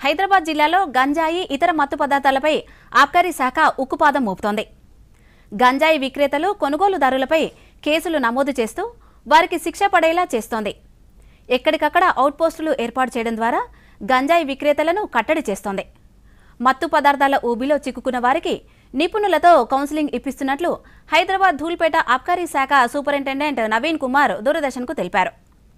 హైదరాబాద్ జిల్లాలో గంజాయి ఇతర మత్తు పదార్థాలపై ఆబ్కారీ శాఖ ఉక్కుపాదం మోపుతోంది. గంజాయి విక్రేతలు కొనుగోలుదారులపై కేసులు నమోదు చేస్తూ వారికి శిక్ష పడేలా చేస్తోంది. ఎక్కడికక్కడ అవుట్పోస్టులు ఏర్పాటు చేయడం ద్వారా గంజాయి విక్రేతలను కట్టడి చేస్తోంది. మత్తు పదార్థాల ఊబిలో చిక్కుకున్న వారికి నిపుణులతో కౌన్సిలింగ్ ఇప్పిస్తున్నట్లు హైదరాబాద్ ధూల్పేట ఆబ్కారీ శాఖ సూపరింటెండెంట్ నవీన్ కుమార్ దూరదర్శన్కు తెలిపారు.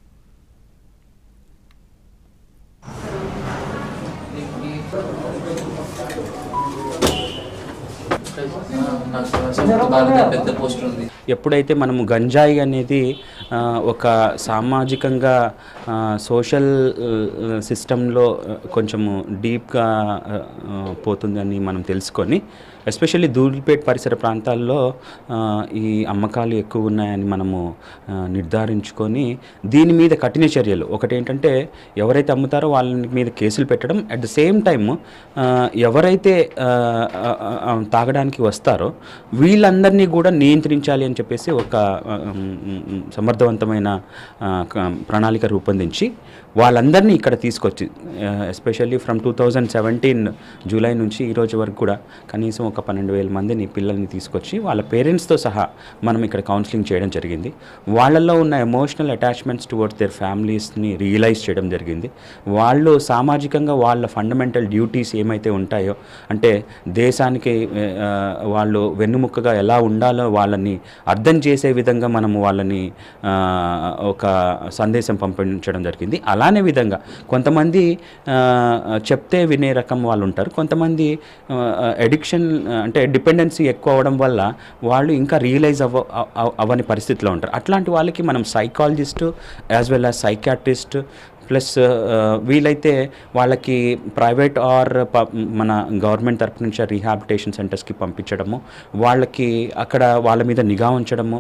ఎప్పుడైతే మనము గంజాయి అనేది ఒక సామాజికంగా సోషల్ సిస్టంలో కొంచెము డీప్గా పోతుందని మనం తెలుసుకొని ఎస్పెషల్లీ ధూళిపేట పరిసర ప్రాంతాల్లో ఈ అమ్మకాలు ఎక్కువ ఉన్నాయని మనము నిర్ధారించుకొని దీని మీద కఠిన చర్యలు ఒకటేంటంటే ఎవరైతే అమ్ముతారో వాళ్ళ మీద కేసులు పెట్టడం, అట్ ద సేమ్ టైమ్ ఎవరైతే తాగడానికి వస్తారో వీళ్ళందరినీ కూడా నియంత్రించాలి అని చెప్పేసి ఒక సమర్థవంతమైన ప్రణాళిక రూపొందించి వాళ్ళందరినీ ఇక్కడ తీసుకొచ్చి ఎస్పెషల్లీ ఫ్రమ్ 2017 జూలై నుంచి ఈరోజు వరకు కూడా కనీసం ఒక 12,000 మందిని పిల్లల్ని తీసుకొచ్చి వాళ్ళ పేరెంట్స్తో సహా మనం ఇక్కడ కౌన్సిలింగ్ చేయడం జరిగింది. వాళ్ళల్లో ఉన్న ఎమోషనల్ అటాచ్మెంట్స్ టువర్డ్స్ దేర్ ఫ్యామిలీస్ని రియలైజ్ చేయడం జరిగింది. వాళ్ళు సామాజికంగా వాళ్ళ ఫండమెంటల్ డ్యూటీస్ ఏమైతే ఉంటాయో, అంటే దేశానికి వాళ్ళు వెన్నుముక్కగా ఎలా ఉండాలో వాళ్ళని అర్థం చేసే విధంగా మనము వాళ్ళని ఒక సందేశం పంపించడం జరిగింది. అలానే విధంగా కొంతమంది చెప్తే వినే రకం వాళ్ళు ఉంటారు, కొంతమంది ఎడిక్షన్ అంటే డిపెండెన్సీ ఎక్కువ అవ్వడం వల్ల వాళ్ళు ఇంకా రియలైజ్ అవ్వని పరిస్థితిలో ఉంటారు. అట్లాంటి వాళ్ళకి మనం psychologist as well as psychiatrist plus వీలైతే వాళ్ళకి ప్రైవేట్ ఆర్ మన గవర్నమెంట్ తరపు నుంచి రీహాబిలిటేషన్ సెంటర్స్కి పంపించడము, వాళ్ళకి అక్కడ వాళ్ళ మీద నిఘా ఉంచడము,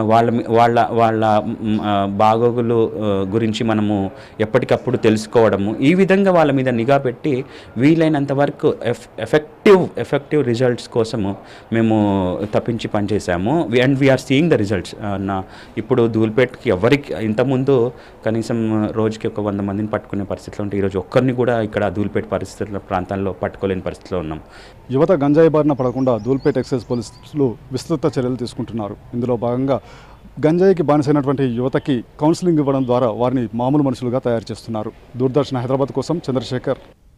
వాళ్ళ బాగోగులు గురించి మనము ఎప్పటికప్పుడు తెలుసుకోవడము, ఈ విధంగా వాళ్ళ మీద నిఘా పెట్టి వీలైనంత వరకు ఎఫెక్టివ్ రిజల్ట్స్ కోసము మేము తప్పించి పనిచేసాము. And we're seeing the results. ఇప్పుడు ధూల్పేట్కి ఎవరికి ఇంతకుముందు కనీసం రోజుకి ఒక 100 మందిని పట్టుకునే పరిస్థితిలో ఉంటే ఈరోజు ఒక్కరిని కూడా ఇక్కడ ధూల్పేట పరిస్థితుల ప్రాంతాల్లో పట్టుకోలేని పరిస్థితిలో ఉన్నాం. యువత గంజాయి బారిన పడకుండా ధూల్పేట ఎక్సైజ్ పోలీసులు విస్తృత చర్యలు తీసుకుంటున్నారు. ఇందులో భాగంగా గంజాయికి బానిసైనటువంటి యువతకి కౌన్సిలింగ్ ఇవ్వడం ద్వారా వారిని మామూలు మనుషులుగా తయారు చేస్తున్నారు. దూరదర్శన్ హైదరాబాద్ కోసం చంద్రశేఖర్.